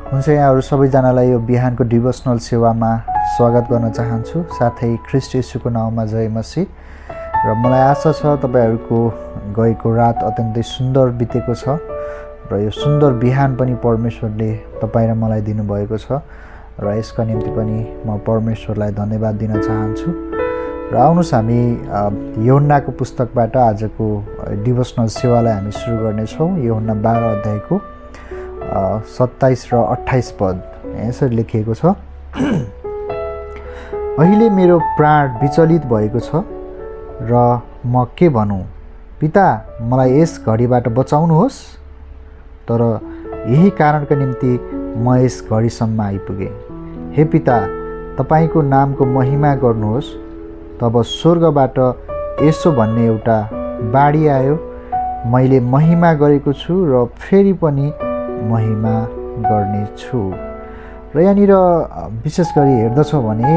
हुन्छ, यहाँहरू सबैजनालाई यो बिहानको डिभोसनल सेवामा स्वागत गर्न चाहन्छु। साथै ख्रीष्ट येशूको नाउँमा जय मसीह। र मलाई आशा छ तपाईहरुको गएको रात अत्यन्तै सुन्दर बितेको छ र यो सुन्दर बिहान पनि परमेश्वरले तपाई र मलाई दिनुभएको छ र यसका निम्ति पनि म परमेश्वरलाई धन्यवाद दिन चाहन्छु। र आउनुस् हामी यूहन्नाको पुस्तकबाट आजको डिभोसनल सेवालाई हामी सुरु गर्नेछौँ। यूहन्ना 12 अध्यायको 27 र 28 पद यसरी लेखिएको छ। अहिले मेरो प्राण विचलित भएको छ र म के भनौँ? पिता, मलाई यस घडीबाट बचाउनुहोस्। तर यही कारणका निम्ति म यस घडीसम्म आइपुगेँ। हे पिता, तपाईको नामको महिमा गर्नुहोस्। तब स्वर्गबाट यसो भन्ने एउटा बाणी आयो, मैले महिमा गरेको छु र फेरि पनि महिमा गर्ने छु। र यहाँनिर विशेष गरी हेर्दछौँ भने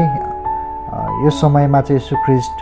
यो समयमा चाहिँ येशू ख्रीष्ट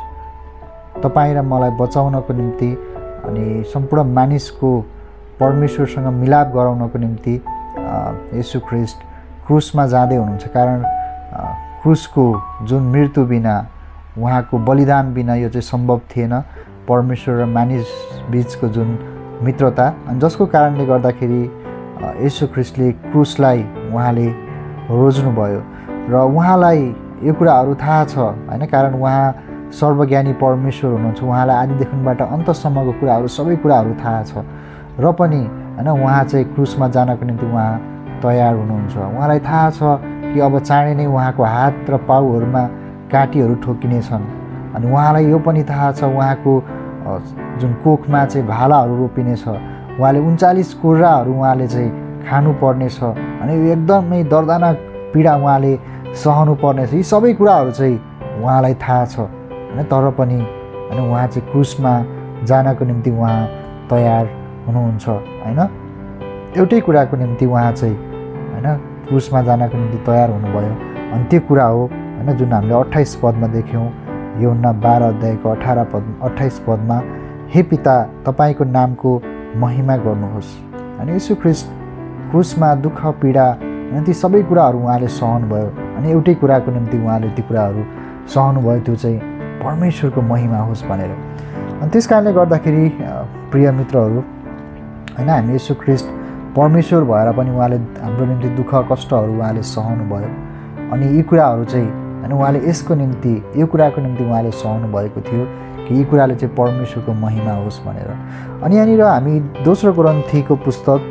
तपाईँ र मलाई बचाउनको निम्ति अनि सम्पूर्ण मानिसको परमेश्वरसँग मिलाप गराउनको निम्ति येशू ख्रीष्ट क्रुसमा जाँदै हुनुहुन्छ। कारण क्रुसको जुन मृत्यु बिना, उहाँको बलिदान बिना यो चाहिँ सम्भव थिएन, परमेश्वर र मानिस बीचको जुन मित्रता, अनि जसको कारणले गर्दाखेरि येशू ख्रीष्टले क्रुसलाई उहाँले रोज्नुभयो। र उहाँलाई यो कुराहरू थाहा छ हैन, कारण उहाँ सर्वज्ञानी परमेश्वर हुनुहुन्छ। उहाँलाई आदिदेखिबाट अन्तसम्मको कुराहरू, सबै कुराहरू थाहा छ। र पनि हैन, उहाँ चाहिँ क्रुसमा जानको निम्ति उहाँ तयार हुनुहुन्छ। उहाँलाई थाहा छ कि अब चाँडै नै उहाँको हात र पाउहरूमा काँटीहरू ठोकिनेछन्। अनि उहाँलाई यो पनि थाहा छ उहाँको जुन कोखमा चाहिँ भालाहरू रोपिनेछ, उहाँले 39 कुराहरू उहाँले चाहिँ खानुपर्नेछ, अनि एकदमै दर्दनाक पीडा उहाँले सहनु पर्नेछ। यी सबै कुराहरू चाहिँ उहाँलाई थाहा छ हैन। तर पनि हैन, उहाँ चाहिँ क्रुसमा जानको निम्ति उहाँ तयार हुनुहुन्छ हैन। एउटै कुराको निम्ति उहाँ चाहिँ हैन क्रुसमा जानको निम्ति तयार हुनुभयो। अनि त्यो कुरा हो हैन जुन हामीले 28 पदमा देख्यौँ। यूहन्ना 12 अध्यायको 28 पदमा, हे पिता, तपाईको नामको महिमा गर्नुहोस्। अनि येशू ख्रीष्ट क्रुसमा दुःख पीडा अनि ती सबै कुराहरू उहाँले सहनुभयो। अनि एउटै कुराको निम्ति उहाँले ती कुराहरू सहनुभयो, त्यो चाहिँ परमेश्वरको महिमा होस् भनेर। अनि त्यस कारणले गर्दाखेरि प्रिय मित्रहरू हैन, हामी येशू ख्रीष्ट परमेश्वर भएर पनि उहाँले हाम्रो निम्ति दुःख कष्टहरू उहाँले सहनुभयो। अनि यी कुराहरू चाहिँ हैन उहाँले यसको निम्ति, यो कुराको निम्ति उहाँले सहनु भएको थियो कि यी कुराले चाहिँ परमेश्वरको महिमा होस् भनेर। अनि यहाँनिर हामी दोस्रो कोरिन्थीको पुस्तक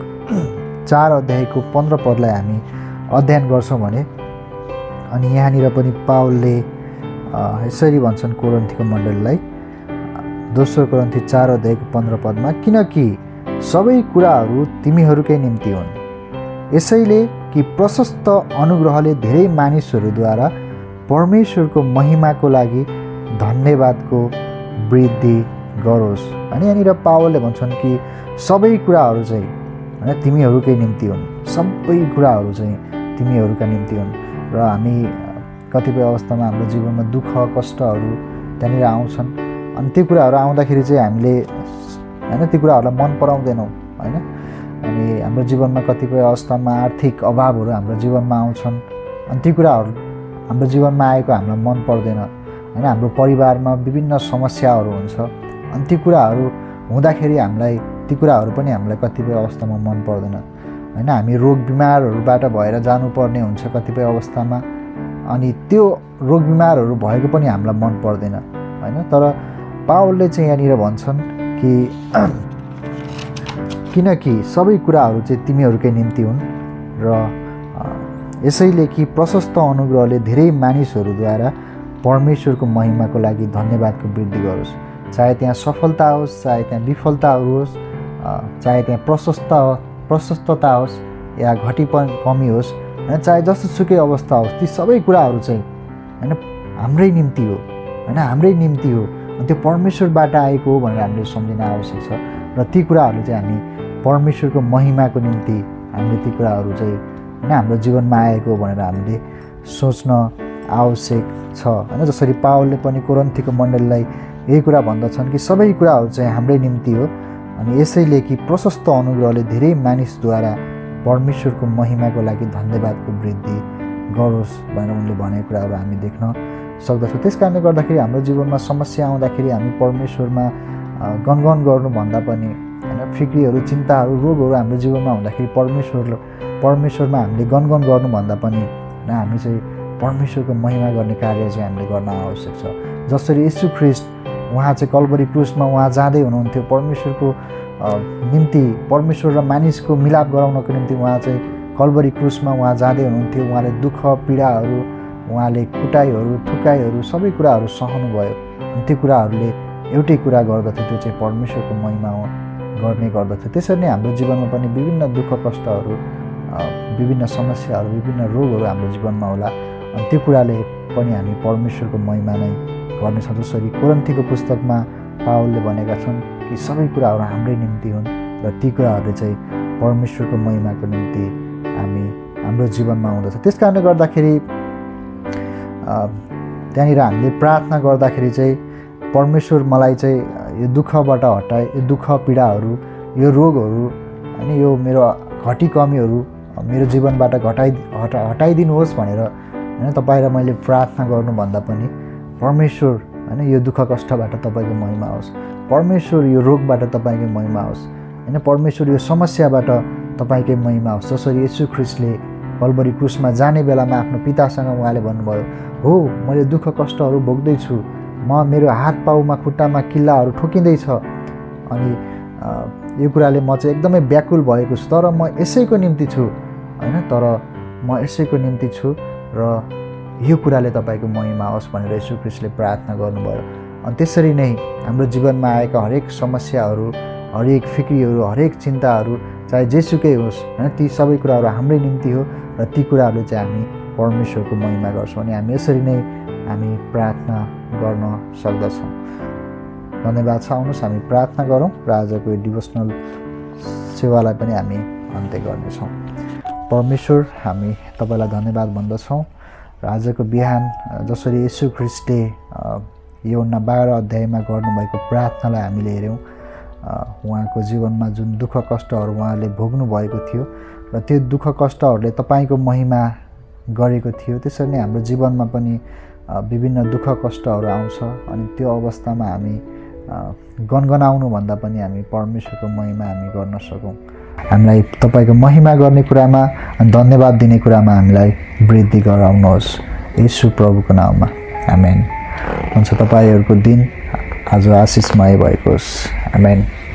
4 अध्यायको 15 पदलाई हामी अध्ययन गर्छौँ भने, अनि यहाँनिर पनि पावलले यसरी भन्छन् कोरिन्थीको मण्डलीलाई, दोस्रो कोरिन्थी 4 अध्यायको 15 पदमा, किनकि सबै कुराहरू तिमीहरूकै निम्ति हुन्, यसैले कि प्रशस्त अनुग्रहले धेरै मानिसहरूद्वारा परमेश्वरको महिमाको लागि धन्यवादको वृद्धि गरोस्। अनि यहाँनिर पावलले भन्छन् कि सबै कुराहरू चाहिँ हैन तिमीहरूकै निम्ति हुन्, सबै कुराहरू चाहिँ तिमीहरूका निम्ति हुन्। र हामी कतिपय अवस्थामा हाम्रो जीवनमा दुःख कष्टहरू त्यहाँनिर आउँछन्। अनि त्यो कुराहरू आउँदाखेरि चाहिँ हामीले हैन ती कुराहरूलाई मन पराउँदैनौँ हैन। अनि हाम्रो जीवनमा कतिपय अवस्थामा आर्थिक अभावहरू हाम्रो जीवनमा आउँछन्। अनि ती कुराहरू हाम्रो जीवनमा आएको हामीलाई मन पर्दैन हैन। हाम्रो परिवारमा विभिन्न समस्याहरू हुन्छ। अनि ती कुराहरू हुँदाखेरि हामीलाई ती कुराहरू पनि हामीलाई कतिपय अवस्थामा मन पर्दैन हैन। हामी रोग बिमारहरूबाट भएर जानुपर्ने हुन्छ कतिपय अवस्थामा, अनि त्यो रोग बिमारहरू भएको पनि हामीलाई मन पर्दैन हैन। तर पावलले चाहिँ यहाँनिर भन्छन् कि किनकि सबै कुराहरू चाहिँ तिमीहरूकै निम्ति हुन् र यसैले कि प्रशस्त अनुग्रहले धेरै मानिसहरूद्वारा परमेश्वरको महिमाको लागि धन्यवादको वृद्धि गरोस्। चाहे त्यहाँ सफलता होस्, चाहे त्यहाँ विफलताहरू होस्, चाहे त्यहाँ प्रशस्तता होस् या कमी होस् हैन, चाहे जस्तोसुकै अवस्था होस्, ती सबै कुराहरू चाहिँ हैन हाम्रै निम्ति हो हैन, हाम्रै निम्ति हो। अनि त्यो परमेश्वरबाट आएको हो भनेर हामीले सम्झिन आवश्यक छ। र ती कुराहरू चाहिँ हामी परमेश्वरको महिमाको निम्ति हामीले ती कुराहरू चाहिँ हैन हाम्रो जीवनमा आएको हो भनेर हामीले सोच्न आवश्यक छ हैन। जसरी पावलले पनि कोरिन्थीको मण्डलीलाई यही कुरा भन्दछन् कि सबै कुराहरू चाहिँ हाम्रै निम्ति हो, अनि यसैले कि प्रशस्त अनुग्रहले धेरै मानिसद्वारा परमेश्वरको महिमाको लागि धन्यवादको वृद्धि गरोस् भनेर उनले भनेको कुराहरू हामी देख्न सक्दछौँ। त्यस कारणले गर्दाखेरि हाम्रो जीवनमा समस्या आउँदाखेरि हामी परमेश्वरमा गनगन गर्नुभन्दा पनि होइन फिक्रीहरू चिन्ताहरू रोगहरू हाम्रो जीवनमा हुँदाखेरि परमेश्वरमा हामीले गनगन गर्नुभन्दा पनि होइन हामी चाहिँ परमेश्वरको महिमा गर्ने कार्य चाहिँ हामीले गर्न आवश्यक छ। जसरी येशू ख्रीष्ट उहाँ चाहिँ कल्भरी क्रुसमा उहाँ जाँदै हुनुहुन्थ्यो परमेश्वरको निम्ति परमेश्वर र मानिसको मिलाप गराउनको निम्ति उहाँ चाहिँ कल्भरी क्रुसमा उहाँ जाँदै हुनुहुन्थ्यो। उहाँले दुःख पीडाहरू उहाँले कुटाइहरू थुकाइहरू सबै कुराहरू सहनुभयो। अनि त्यो कुराहरूले एउटै कुरा गर्दथ्यो, त्यो चाहिँ परमेश्वरको महिमा गर्ने गर्दथ्यो। त्यसरी नै हाम्रो जीवनमा पनि विभिन्न दुःख कष्टहरू विभिन्न समस्याहरू विभिन्न रोगहरू हाम्रो जीवनमा होला। अनि त्यो कुराले पनि हामी परमेश्वरको महिमा नै गर्नेछौँ। जसरी कोरिन्थीको पुस्तकमा पावलले भनेका छन् कि सबै कुराहरू हाम्रै निम्ति हुन् र ती कुराहरूले चाहिँ परमेश्वरको महिमाको निम्ति हाम्रो जीवनमा हुँदछ। त्यस कारणले गर्दाखेरि त्यहाँनिर हामीले प्रार्थना गर्दाखेरि चाहिँ परमेश्वर मलाई चाहिँ यो दुःखबाट हटाए, यो दुःख पीडाहरू यो रोगहरू होइन यो मेरो घटी कमीहरू मेरो जीवनबाट हटाइदिनुहोस् भनेर होइन तपाईँ र मैले प्रार्थना गर्नुभन्दा पनि परमेश्वर होइन यो दुःख कष्टबाट तपाईँको महिमा होस्, परमेश्वर यो रोगबाट तपाईँको महिमा होस्, होइन परमेश्वर यो समस्याबाट तपाईँकै महिमा होस्। जसरी येशू ख्रीष्टले कल्भरी क्रुसमा जाने बेलामा आफ्नो पितासँग उहाँले भन्नुभयो, हो मैले दुःख कष्टहरू भोग्दैछु, मेरो हात पाउमा खुट्टामा किल्लाहरू ठोकिँदैछ अनि यो कुराले म चाहिँ एकदमै व्याकुल भएको छु, तर म यसैको निम्ति छु होइन, तर म यसैको निम्ति छु र यो कुराले तपाईँको महिमा होस् भनेर येशू ख्रीष्टले प्रार्थना गर्नुभयो। अनि त्यसरी नै हाम्रो जीवनमा आएका हरेक समस्याहरू हरेक फिक्रीहरू हरेक चिन्ताहरू चाहे जेसुकै होस् होइन ती सबै कुराहरू हाम्रै निम्ति हो र ती कुराहरूले चाहिँ हामी परमेश्वरको महिमा गर्छौँ अनि हामी यसरी नै हामी प्रार्थना गर्न सक्दछौँ। धन्यवाद छ। आउनुहोस् हामी प्रार्थना गरौँ र आजको डिभोसनल सेवालाई पनि हामी अन्त्य गर्नेछौँ। परमेश्वर हामी तपाईँलाई धन्यवाद भन्दछौँ र आजको बिहान जसरी येशू ख्रीष्टले यूहन्ना 12 अध्यायमा गर्नुभएको प्रार्थनालाई हामीले हेऱ्यौँ। उहाँको जीवनमा जुन दुःख कष्टहरू उहाँले भोग्नु भएको थियो र त्यो दुःख कष्टहरूले तपाईँको महिमा गरेको थियो। त्यसरी नै हाम्रो जीवनमा पनि विभिन्न दुःख कष्टहरू आउँछ अनि त्यो अवस्थामा हामी गनगनाउनु भन्दा पनि हामी परमेश्वरको महिमा हामी गर्न सकौँ। हामीलाई तपाईँको महिमा गर्ने कुरामा अनि धन्यवाद दिने कुरामा हामीलाई वृद्धि गराउनुहोस् येशू प्रभुको नाममा, आमेन। हुन्छ। तपाईँहरूको दिन आज आशिषमय भएको होस्, आमेन।